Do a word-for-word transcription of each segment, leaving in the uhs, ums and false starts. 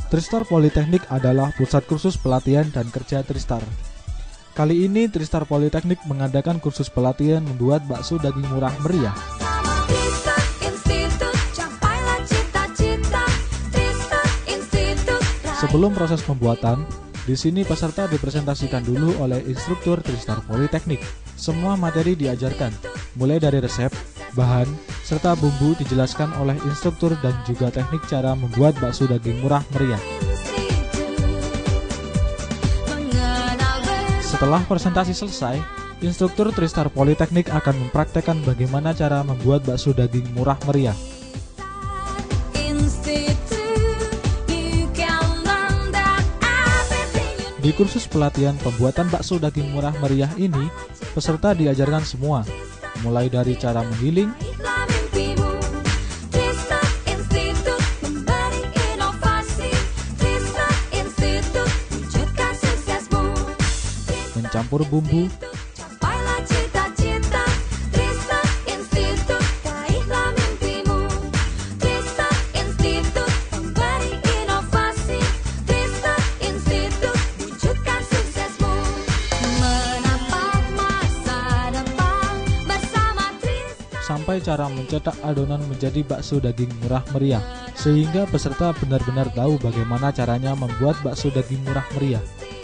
Tristar Politeknik adalah pusat kursus pelatihan dan kerja Tristar. Kali ini Tristar Politeknik mengadakan kursus pelatihan membuat bakso daging murah meriah. Sebelum proses pembuatan, di sini peserta dipresentasikan dulu oleh instruktur Tristar Politeknik. Semua materi diajarkan, mulai dari resep, bahan, serta bumbu dijelaskan oleh instruktur dan juga teknik cara membuat bakso daging murah meriah. Setelah presentasi selesai, instruktur Tristar Politeknik akan mempraktekkan bagaimana cara membuat bakso daging murah meriah. Di kursus pelatihan pembuatan bakso daging murah meriah ini, peserta diajarkan semua, mulai dari cara menggiling, mencampur bumbu, sampai cara mencetak adonan menjadi bakso daging murah meriah, sehingga peserta benar-benar tahu bagaimana caranya membuat bakso daging murah meriah.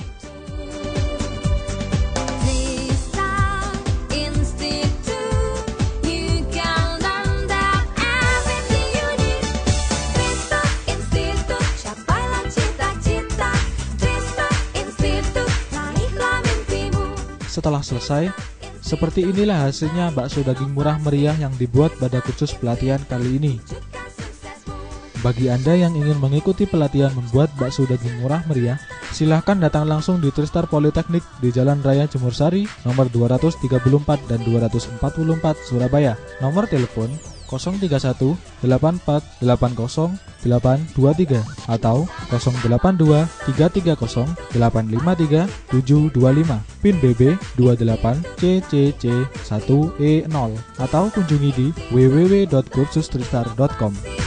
Setelah selesai, seperti inilah hasilnya bakso daging murah meriah yang dibuat pada kursus pelatihan kali ini. Bagi Anda yang ingin mengikuti pelatihan membuat bakso daging murah meriah, silahkan datang langsung di Tristar Politeknik di Jalan Raya Jemur Sari nomor dua ratus tiga puluh empat dan dua ratus empat puluh empat Surabaya. Nomor telepon nol tiga satu delapan empat delapan nol delapan dua tiga atau nol delapan dua tiga tiga nol delapan lima tiga tujuh dua lima, PIN B B dua delapan C C C satu E nol, atau kunjungi di w w w titik kursus tristar titik com.